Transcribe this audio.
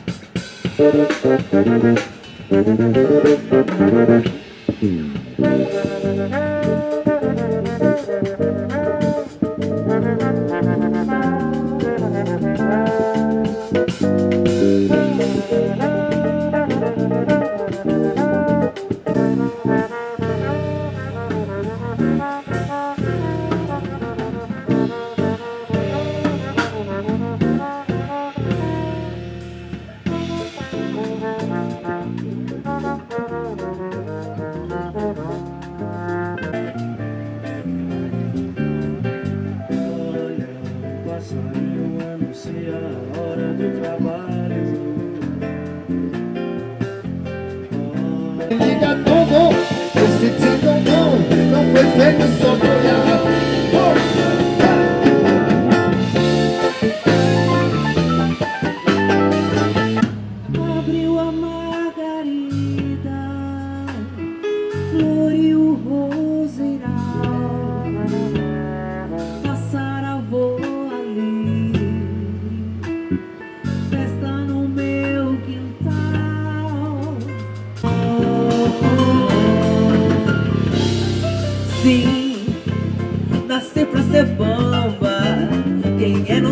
Liga tudo, esse tindom não foi feito só pra olhar. Abriu a margarida, floriu o roseiral, passaravou ali, festa no meu quintal. Sim, nasci pra ser bamba. Quem é